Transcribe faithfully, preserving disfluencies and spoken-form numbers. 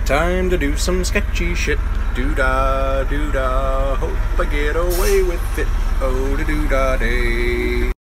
Time to do some sketchy shit. Doo-dah, doo-dah, hope I get away with it. Oh, da-doo-dah day.